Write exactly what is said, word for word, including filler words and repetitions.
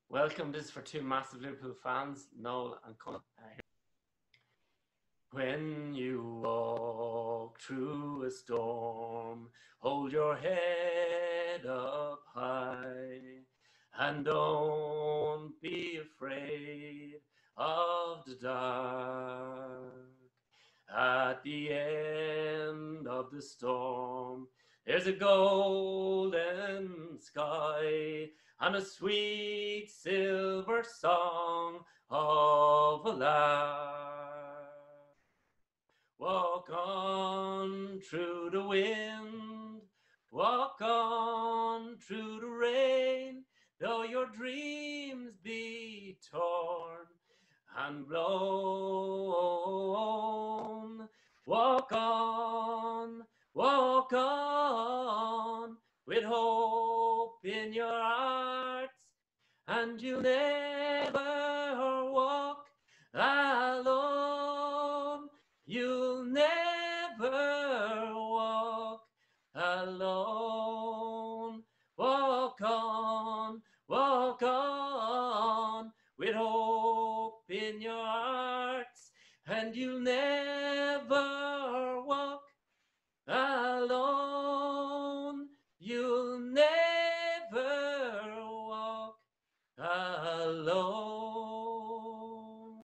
Welcome. This is for two massive Liverpool fans, Noel and Conor. Uh, when you walk through a storm, hold your head up high and don't be afraid of the dark. At the end of the storm, there's a golden sky and a sweet silver song of a lark. Walk on through the wind, walk on through the rain, though your dreams be torn and blown. Walk on, walk on, with hope in your hearts, and you'll never walk alone. You'll never walk alone. Walk on, walk on, with hope in your hearts, and you'll never